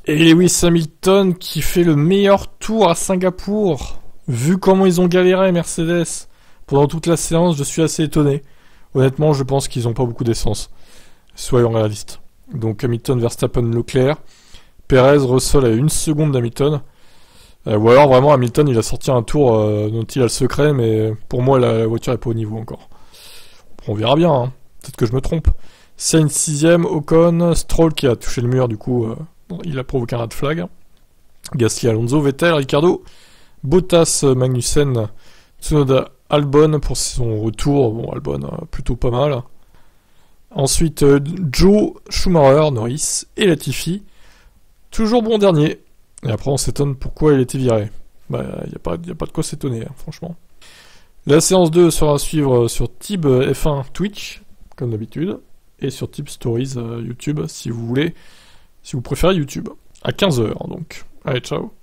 Et Lewis Hamilton qui fait le meilleur tour à Singapour. Vu comment ils ont galéré Mercedes pendant toute la séance, je suis assez étonné. Honnêtement, je pense qu'ils n'ont pas beaucoup d'essence. Soyons réalistes. Donc Hamilton, Verstappen, Leclerc. Perez, Russell à 1 seconde d'Hamilton. Ou alors vraiment Hamilton il a sorti un tour dont il a le secret, mais pour moi la voiture est pas au niveau encore. On verra bien, hein. Peut-être que je me trompe. Sainz 6ème, Ocon, Stroll qui a touché le mur, du coup il a provoqué un red flag. Gasly, Alonso, Vettel, Ricardo, Bottas, Magnussen, Tsunoda, Albon pour son retour. Bon, Albon plutôt pas mal. Ensuite Joe, Schumacher, Norris et Latifi. Toujours bon dernier. Et après on s'étonne pourquoi il était viré. Bah y a pas de quoi s'étonner, hein, franchement. La séance 2 sera à suivre sur Tib F1 Twitch, comme d'habitude, et sur Tib Stories YouTube si vous voulez, si vous préférez YouTube. À 15h donc. Allez, ciao.